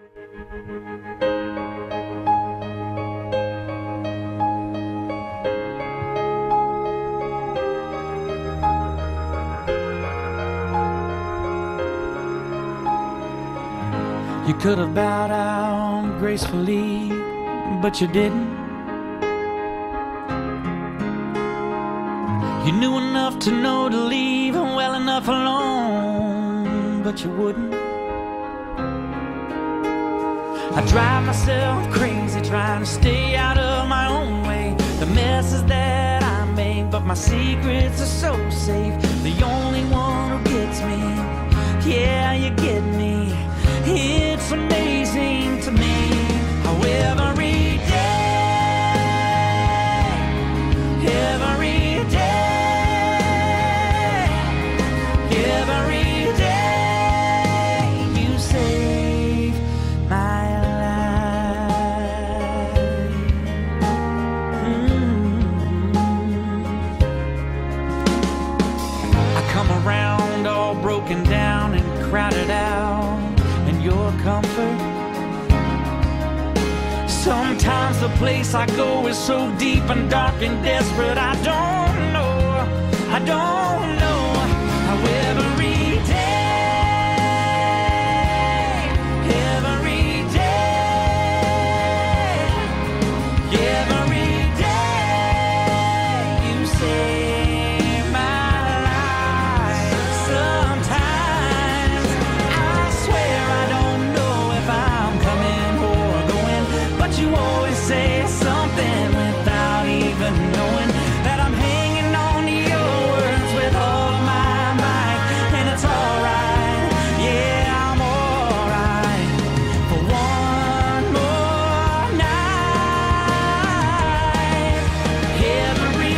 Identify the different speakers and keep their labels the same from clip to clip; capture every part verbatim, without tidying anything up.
Speaker 1: You could have bowed out gracefully, but you didn't. You knew enough to know to leave well enough alone, but you wouldn't. I drive myself crazy trying to stay out of my own way. The messes that I make, but my secrets are so safe. The only one who gets me, yeah, you get me. It's amazing to me how every day, every day, every day you save my life. Mm-hmm. I come around all broken down and crowded out. Your comfort. Sometimes the place I go is so deep and dark and desperate. I don't know, I don't know how every day, every day, every day you save my life. Sometimes I swear I don't know if I'm coming or going, but you always say something without even knowing that I'm hanging on to your words with all of my might. And it's alright, yeah, I'm alright for one more night. Every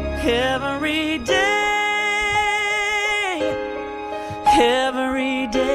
Speaker 1: Every day, every day.